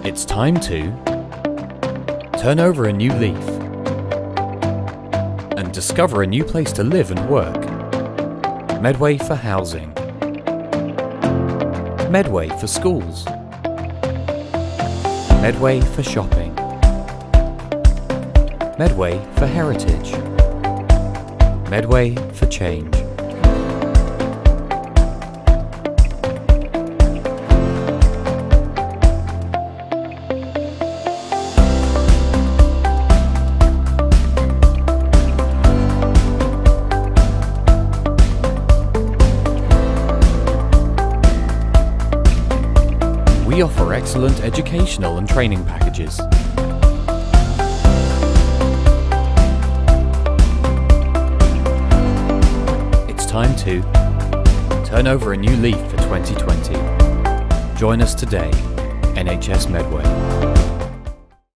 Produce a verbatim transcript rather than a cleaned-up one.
It's time to turn over a new leaf and discover a new place to live and work. Medway for housing. Medway for schools. Medway for shopping. Medway for heritage. Medway for change. We offer excellent educational and training packages. It's time to turn over a new leaf for twenty twenty. Join us today, N H S Medway.